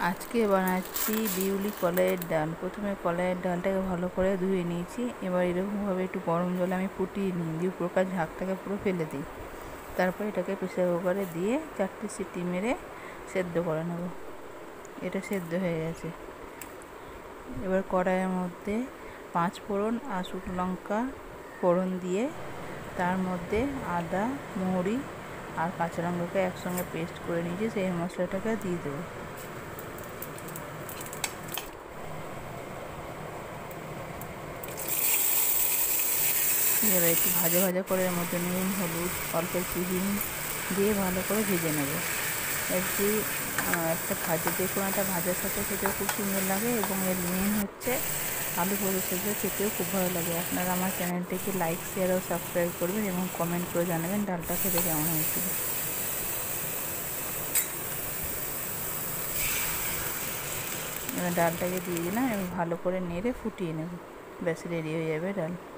আজকে বানাচ্ছি বিউলি কলাইয়ের ডাল। প্রথমে কলাইয়ের ডালটাকে ভালো করে ধুয়ে নিয়েছি। এবার এরকমভাবে একটু গরম জলে আমি ফুটিয়ে নিই, দিয়ে উপরকার ঝাঁকটাকে পুরো ফেলে দিই। তারপর এটাকে প্রেসার কুকারে দিয়ে 4টে সিটি মেরে সেদ্ধ করে নেব। এটা সেদ্ধ হয়ে গেছে। এবার কড়াইয়ের মধ্যে 5 ফোড়ন আর শুকনো লঙ্কা ফোড়ন দিয়ে তার মধ্যে আদা, মৌরি আর কাঁচা লঙ্কাকে একসঙ্গে পেস্ট করে নিয়েছি, সেই মশলাটাকে দিয়ে দেবো। এবার একটু ভাজা ভাজা করে এর মধ্যে নুন, হলুদ, অল্প একটু হিং দিয়ে ভালো করে ভেজে নেব। একটু যে কোনো একটা ভাজার সাথে খেতেও খুব সুন্দর লাগে, এবং এর মেন হচ্ছে আলু পোস্তর সাথে খেতেও খুব ভালো লাগে। আপনারা আমার চ্যানেলটিকে লাইক, শেয়ার ও সাবস্ক্রাইব করবেন এবং কমেন্ট করে জানাবেন ডালটা খেতে কেমন হয়েছিল। এবার ডালটাকে দিয়ে দিলাম এবং ভালো করে নেড়ে ফুটিয়ে নেব। ব্যাস রেডি হয়ে যাবে ডাল।